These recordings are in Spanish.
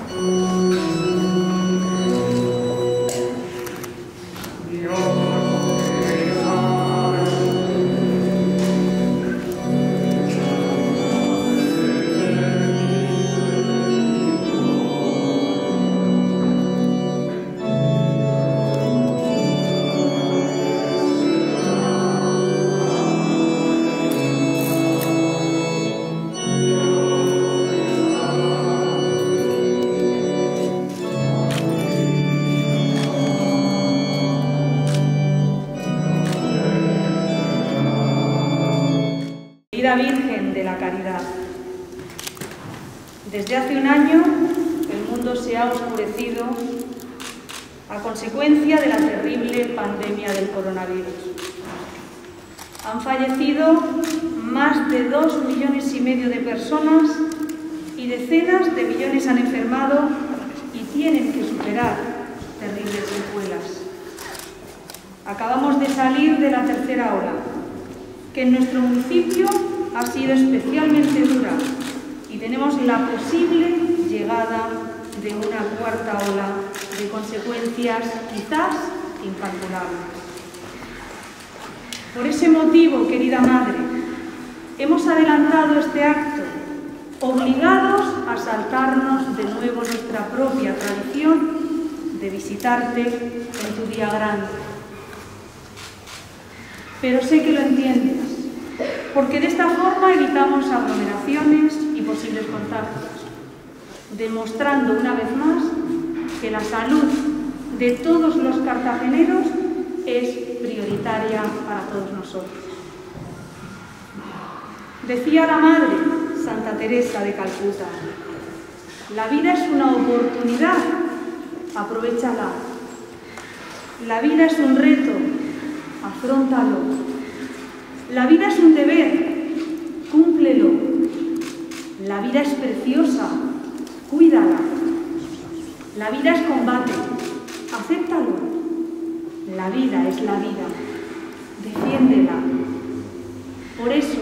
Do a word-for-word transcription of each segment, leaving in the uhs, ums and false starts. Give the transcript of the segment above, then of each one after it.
Querida Virgen de la Caridad, desde hace un año el mundo se ha oscurecido a consecuencia de la terrible pandemia del coronavirus. Han fallecido más de dos millones y medio de personas y decenas de millones han enfermado y tienen que superar terribles secuelas. Acabamos de salir de la tercera ola, que en nuestro municipio ha sido especialmente dura y tenemos la posible llegada de una cuarta ola de consecuencias quizás incalculables. Por ese motivo, querida Madre, hemos adelantado este acto, obligados a saltarnos de nuevo nuestra propia tradición de visitarte en tu día grande. Pero sé que lo entiendes, porque de esta forma evitamos aglomeraciones y posibles contagios, demostrando una vez más que la salud de todos los cartageneros es prioritaria para todos nosotros. Decía la Madre Santa Teresa de Calcuta: la vida es una oportunidad, aprovéchala. La vida es un reto, afróntalo. La vida es un deber, cúmplelo. La vida es preciosa, cuídala. La vida es combate, acéptalo. La vida es la vida, defiéndela. Por eso,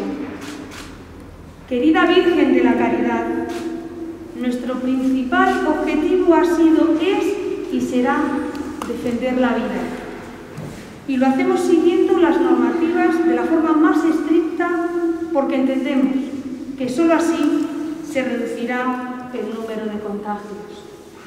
querida Virgen de la Caridad, nuestro principal objetivo ha sido, es y será defender la vida. Y lo hacemos siguiendo las normativas de la forma más estricta porque entendemos que sólo así se reducirá el número de contagios.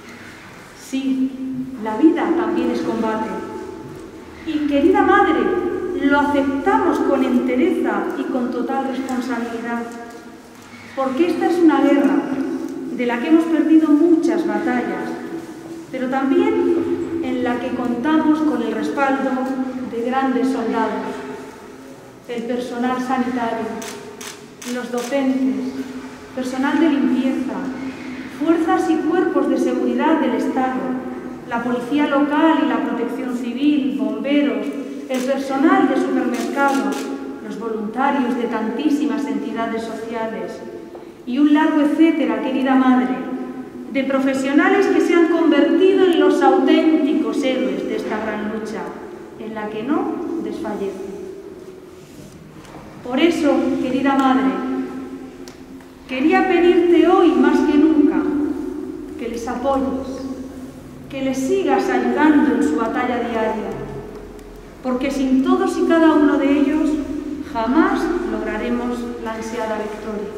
Sí, la vida también es combate. Y querida Madre, lo aceptamos con entereza y con total responsabilidad, porque esta es una guerra de la que hemos perdido muchas batallas, pero también en la que contamos con el respaldo de grandes soldados, el personal sanitario, los docentes, personal de limpieza, fuerzas y cuerpos de seguridad del Estado, la policía local y la protección civil, bomberos, el personal de supermercados, los voluntarios de tantísimas entidades sociales y un largo etcétera, querida Madre, de profesionales que se han convertido en los auténticos héroes de esta gran lucha, en la que no desfallecen. Por eso, querida Madre, quería pedirte hoy más que nunca que les apoyes, que les sigas ayudando en su batalla diaria, porque sin todos y cada uno de ellos jamás lograremos la ansiada victoria.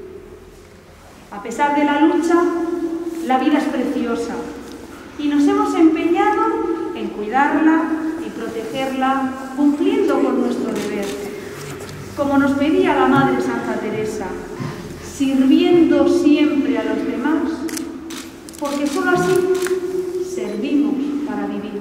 A pesar de la lucha, la vida es preciosa y nos hemos empeñado en cuidarla y protegerla cumpliendo con nuestro deber, como nos pedía la Madre Santa Teresa, sirviendo siempre a los demás, porque sólo así servimos para vivir.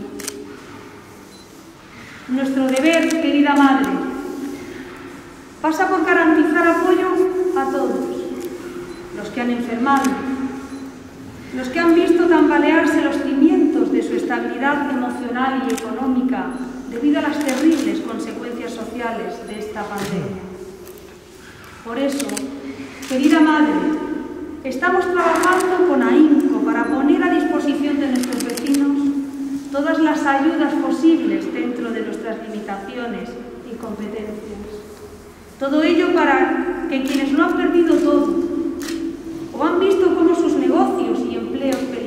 Nuestro deber, querida Madre, pasa por garantizar apoyo a todos, los que han enfermado, los que han visto tambalearse los cimientos de su estabilidad emocional y económica debido a las terribles consecuencias sociales de esta pandemia. Por eso, querida Madre, estamos trabajando con ahínco para poner a disposición de nuestros vecinos todas las ayudas posibles dentro de nuestras limitaciones y competencias. Todo ello para que quienes lo han perdido todo o han visto cómo sus negocios y empleos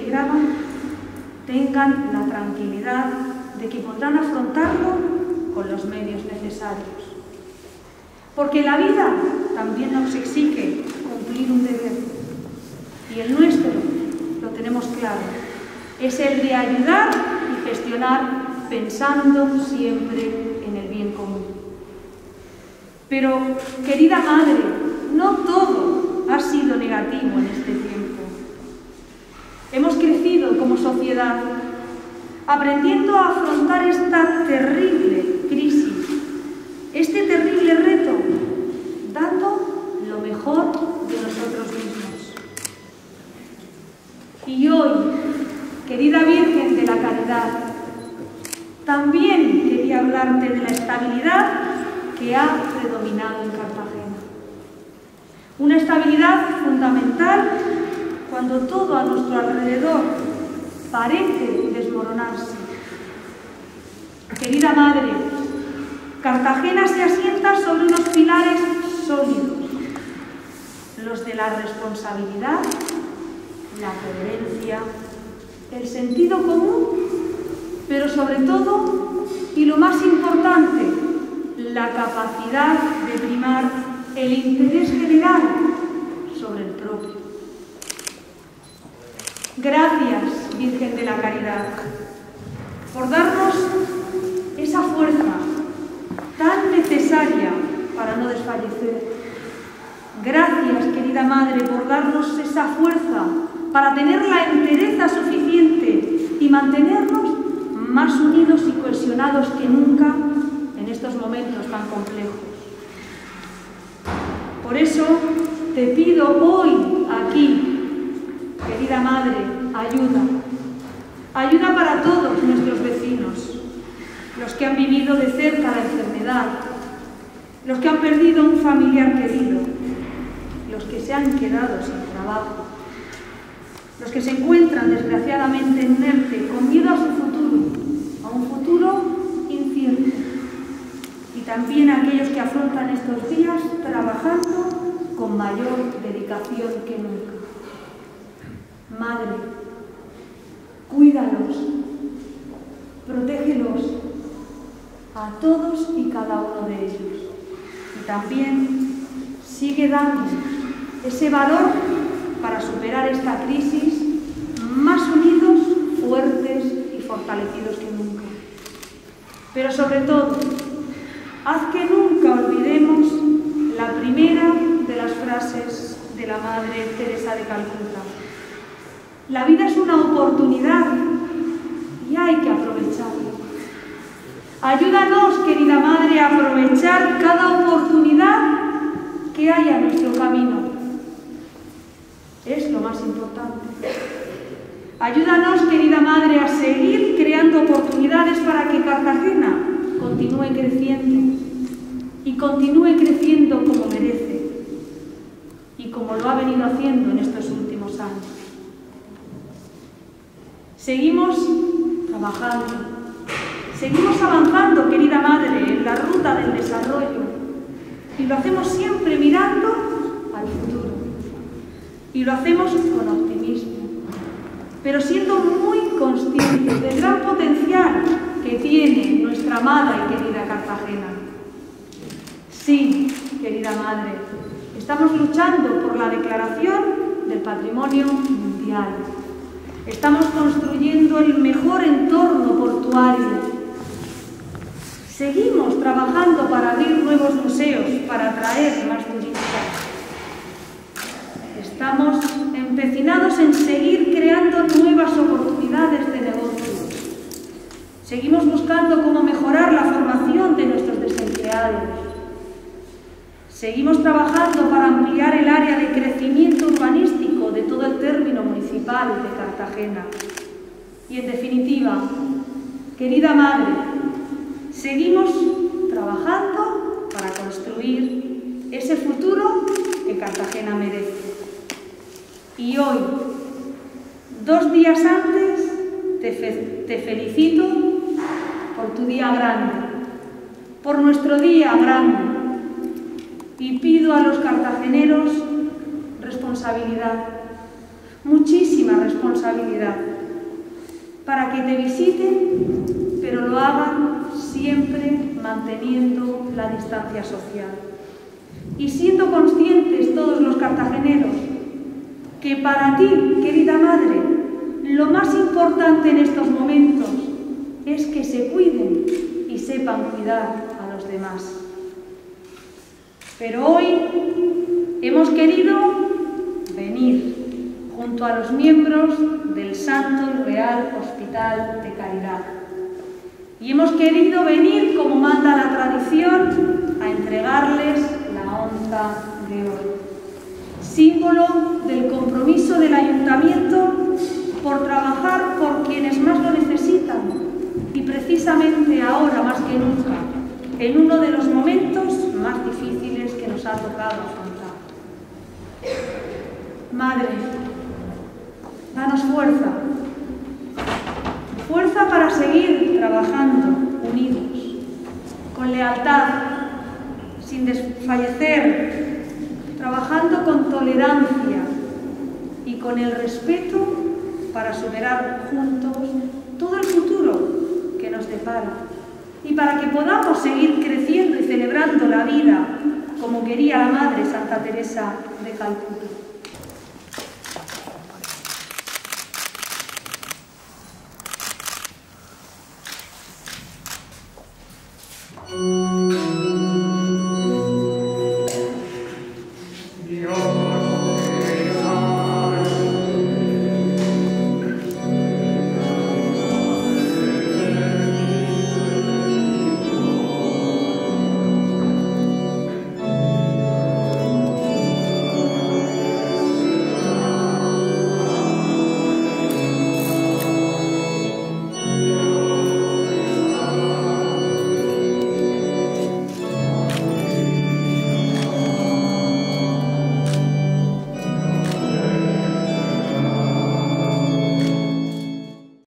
tengan la tranquilidad de que podrán afrontarlo con los medios necesarios. Porque la vida también nos exige cumplir un deber. Y el nuestro, lo tenemos claro, es el de ayudar y gestionar pensando siempre en el bien común. Pero, querida madre, no todo ha sido negativo en este tiempo. Hemos crecido como sociedad, aprendiendo a afrontar esta terrible crisis, este terrible reto, dando lo mejor de nosotros mismos. Y hoy, querida Virgen de la Caridad, también quería hablarte de la estabilidad que ha predominado en Cartagena. Una estabilidad fundamental cuando todo a nuestro alrededor parece desmoronarse. Querida madre, Cartagena se asienta sobre unos pilares sólidos, los de la responsabilidad, la coherencia, el sentido común, pero sobre todo, y lo más importante, la capacidad de primar el interés general sobre el propio. Gracias, Virgen de la Caridad, por darnos esa fuerza tan necesaria para no desfallecer. Gracias, querida Madre, por darnos esa fuerza para tener la entereza suficiente y mantenernos más unidos y cohesionados que nunca en estos momentos tan complejos. Por eso te pido hoy aquí, querida Madre, ayuda. Ayuda para todos nuestros vecinos, los que han vivido de cerca la enfermedad, los que han perdido un familiar querido, los que se han quedado sin trabajo, los que se encuentran desgraciadamente en ERTE con miedo a su futuro, a un futuro incierto, y también a aquellos que afrontan estos días trabajando con mayor dedicación que nunca. Madre, cuídalos, protégelos a todos y cada uno de ellos. Y también sigue dándonos ese valor para superar esta crisis más unidos, fuertes y fortalecidos que nunca. Pero sobre todo, haz que nunca olvidemos la primera de las frases de la Madre Teresa de Calcuta. La vida es una oportunidad y hay que aprovecharla. Ayúdanos, querida Madre, a aprovechar cada oportunidad que hay a nuestro camino. Es lo más importante. Ayúdanos, querida Madre, a seguir creando oportunidades para que Cartagena continúe creciendo y continúe creciendo como merece y como lo ha venido haciendo en estos últimos años. Seguimos trabajando, seguimos avanzando, querida Madre, en la ruta del desarrollo y lo hacemos siempre mirando al futuro y lo hacemos con optimismo, pero siendo muy conscientes del gran potencial que tiene nuestra amada y querida Cartagena. Sí, querida Madre, estamos luchando por la declaración del Patrimonio Mundial. Estamos construyendo el mejor entorno portuario. Seguimos trabajando para abrir nuevos museos, para atraer más turistas. Estamos empecinados en seguir creando nuevas oportunidades de negocio. Seguimos buscando cómo mejorar la formación de nuestros desempleados. Seguimos trabajando para ampliar el área de crecimiento urbanístico de todo el término municipal de Cartagena. Y en definitiva, querida Madre, seguimos trabajando para construir ese futuro que Cartagena merece. Y hoy, dos días antes, te, fe te felicito por tu día grande, por nuestro día grande. Y pido a los cartageneros responsabilidad, muchísima responsabilidad. para que te visiten, pero lo hagan siempre manteniendo la distancia social. Y siendo conscientes todos los cartageneros que para ti, querida madre, lo más importante en estos momentos es que se cuiden y sepan cuidar a los demás. Pero hoy hemos querido venir junto a los miembros del Santo y Real Hospital de Caridad. Y hemos querido venir, como manda la tradición, a entregarles la onza de oro, símbolo del compromiso del Ayuntamiento por trabajar por quienes más lo necesitan y precisamente ahora más que nunca, en uno de los momentos más difíciles que nos ha tocado afrontar. Madre, danos fuerza, fuerza para seguir trabajando unidos, con lealtad, sin desfallecer, trabajando con tolerancia y con el respeto para superar juntos todo el futuro que nos depara y para que podamos seguir creciendo y celebrando la vida como quería la Madre Santa Teresa de Calcuta.